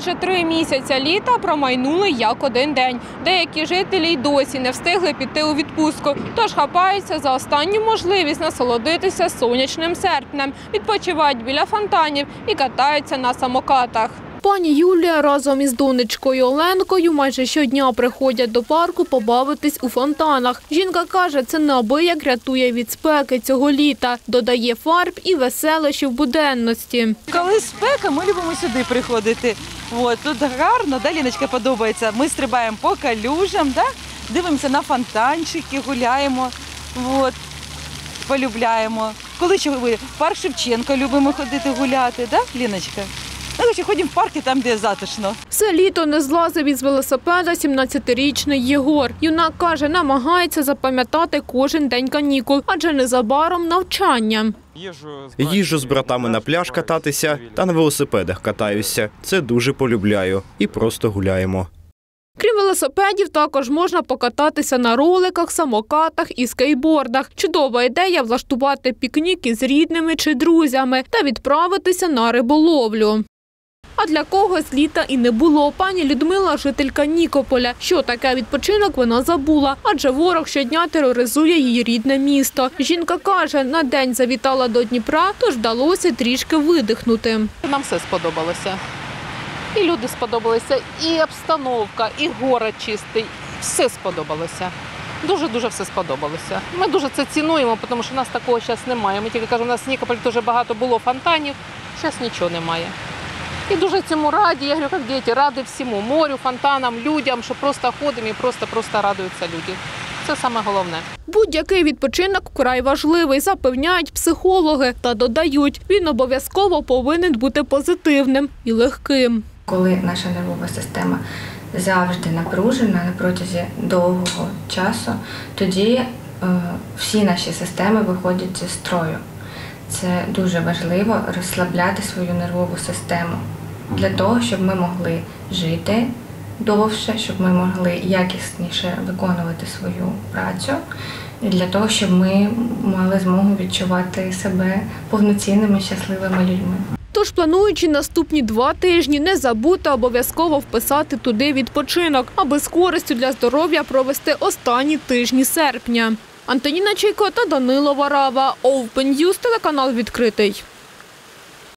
Майже 3 місяці літа промайнули як один день. Деякі жителі й досі не встигли піти у відпустку, тож хапаються за останню можливість насолодитися сонячним серпнем, відпочивають біля фонтанів і катаються на самокатах. Пані Юлія разом із донечкою Оленкою майже щодня приходять до парку побавитись у фонтанах. Жінка каже, це неабияк рятує від спеки цього літа, додає фарб і веселощів в буденності. Коли спека, ми любимо сюди приходити. Тут гарно, Ліночка подобається. Ми стрибаємо по калюжам, дивимося на фонтанчики, гуляємо, полюбляємо. Коли ще в парк Шевченка любимо ходити гуляти, Ліночка? Ходимо в парки там, де затишно. Все літо не злазив із велосипеда 17-річний Єгор. Юнак каже, намагається запам'ятати кожен день канікул, адже незабаром навчання. Їжджу з братами на пляж кататися та на велосипедах катаюся. Це дуже полюбляю. І просто гуляємо. Крім велосипедів, також можна покататися на роликах, самокатах і скейтбордах. Чудова ідея – влаштувати пікніки з рідними чи друзями та відправитися на риболовлю. А для когось літа і не було. Пані Людмила – жителька Нікополя. Що таке відпочинок, вона забула, адже ворог щодня тероризує її рідне місто. Жінка каже, на день завітала до Дніпра, тож вдалося трішки видихнути. Нам все сподобалося. І люди сподобалися, і обстановка, і город чистий. Все сподобалося. Дуже-дуже все сподобалося. Ми дуже це цінуємо, тому що в нас такого зараз немає. Ми тільки кажемо, у нас в Нікополі дуже багато було фонтанів, зараз нічого немає. І дуже цьому раді, я говорю, як діти, раді всьому, морю, фонтанам, людям, що просто ходимо і просто радуються люди. Це саме головне. Будь-який відпочинок вкрай важливий, запевняють психологи. Та додають, він обов'язково повинен бути позитивним і легким. Коли наша нервова система завжди напружена на протязі довгого часу, тоді всі наші системи виходять зі строю. Це дуже важливо розслабляти свою нервову систему для того, щоб ми могли жити довше, щоб ми могли якісніше виконувати свою працю, і для того, щоб ми мали змогу відчувати себе повноцінними, щасливими людьми. Тож, плануючи наступні 2 тижні, не забудьте обов'язково вписати туди відпочинок, аби з користю для здоров'я провести останні тижні серпня. Антоніна Чайко та Данило Варава. Open News, телеканал «Відкритий».